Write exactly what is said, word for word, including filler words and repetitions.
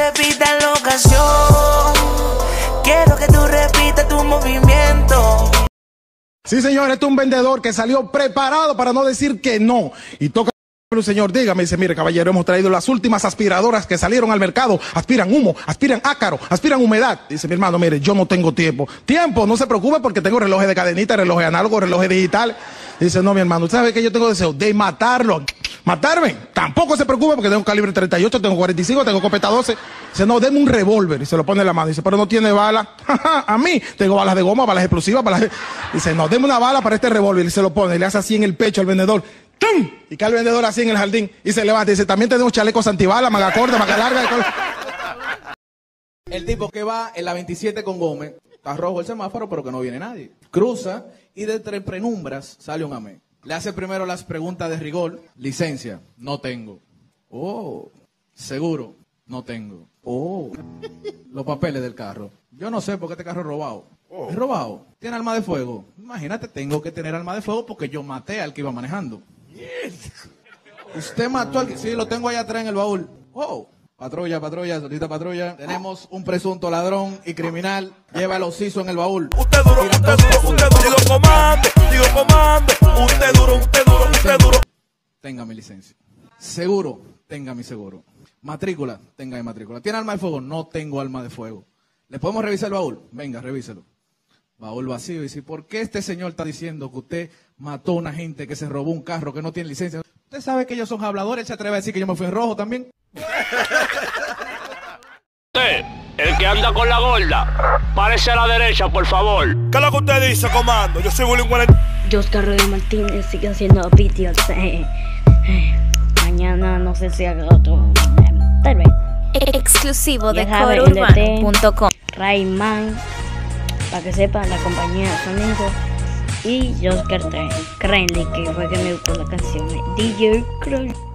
repitas la ocasión. Quiero que tú repitas tu movimiento. Sí, señor, este es un vendedor que salió preparado para no decir que no. Y toca... Pero señor, dígame, dice, mire caballero, hemos traído las últimas aspiradoras que salieron al mercado, aspiran humo, aspiran ácaro, aspiran humedad. Dice mi hermano, mire, yo no tengo tiempo. Tiempo, no se preocupe porque tengo relojes de cadenita, relojes análogos, relojes digitales. Dice, no mi hermano, ¿usted sabe que yo tengo deseo? De matarlo. ¿Matarme? Tampoco se preocupe porque tengo calibre treinta y ocho, tengo cuarenta y cinco, tengo escopeta doce. Dice, no, deme un revólver y se lo pone en la mano. Dice, pero no tiene bala. A mí, tengo balas de goma, balas explosivas, balas de... Dice, no, deme una bala para este revólver y se lo pone y le hace así en el pecho al vendedor. ¡Tum! Y cae el vendedor así en el jardín y se levanta y dice, también tenemos chalecos antibalas, manga corta, manga larga. El tipo que va en la veintisiete con Gómez, está rojo el semáforo, pero que no viene nadie. Cruza y de entre penumbras sale un amén. Le hace primero las preguntas de rigor. Licencia, no tengo. Oh, seguro, no tengo. Oh, los papeles del carro. Yo no sé por qué este carro es robado. ¿Es robado? ¿Tiene arma de fuego? Imagínate, tengo que tener arma de fuego porque yo maté al que iba manejando. Usted mató al que... Sí, lo tengo allá atrás en el baúl. Oh, patrulla, patrulla, solicita patrulla. Tenemos un presunto ladrón y criminal. Lleva los sisos en el baúl. Usted duro, usted duro, usted duro. Digo comande, digo comande. Usted duro, usted duro, usted duro. Tenga mi licencia. Seguro, tenga mi seguro. Matrícula, tenga mi matrícula. ¿Tiene arma de fuego? No tengo arma de fuego. ¿Le podemos revisar el baúl? Venga, revíselo. Baúl vacío. Y dice, ¿por qué este señor está diciendo que usted mató a una gente que se robó un carro que no tiene licencia? ¿Usted sabe que ellos son habladores? ¿Él se atreve a decir que yo me fui en rojo también? Usted, el que anda con la gorda, párese a la derecha, por favor. ¿Qué es lo que usted dice, comando? Yo soy William cuarenta. Joscar Rodríguez Martínez sigue haciendo vídeos. Eh, eh, mañana no sé si haga otro. Eh, tal vez. Exclusivo de Ya sabe, coro urbano punto com. Rayman, para que sepan, la compañía de sonido. Y Joscar Crenly, que fue que me gustó la canción. D J Crenly.